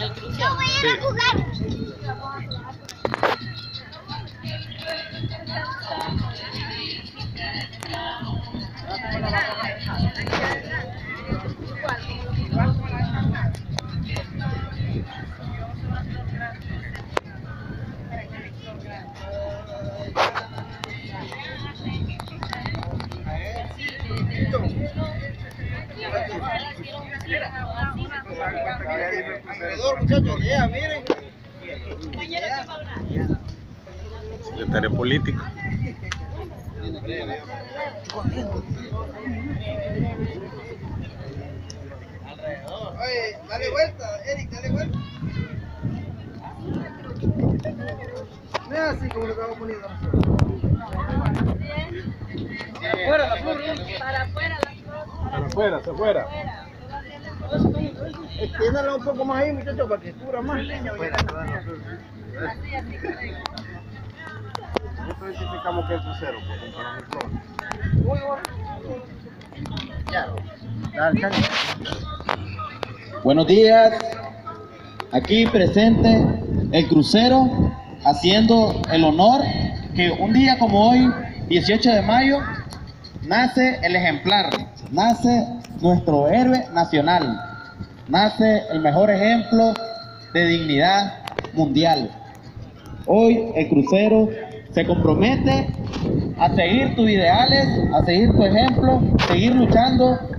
Yo voy a ir a jugar. Muchachos, ya, miren. Secretario político. Oye, dale vuelta, Eric, dale vuelta. No es así como lo estamos poniendo nosotros. Afuera la flor. Para afuera las cosas. Para afuera, hacia afuera. Extiéndala un poco más ahí, muchachos, para que cubra más. Afuera, Así, así, correcto. Nosotros identificamos que es crucero, porque para mi flor. Ya. Dale, dale. Buenos días, aquí presente el crucero haciendo el honor que un día como hoy, 18 de mayo, nace el ejemplar, nace nuestro héroe nacional, nace el mejor ejemplo de dignidad mundial. Hoy el crucero se compromete a seguir tus ideales, a seguir tu ejemplo, seguir luchando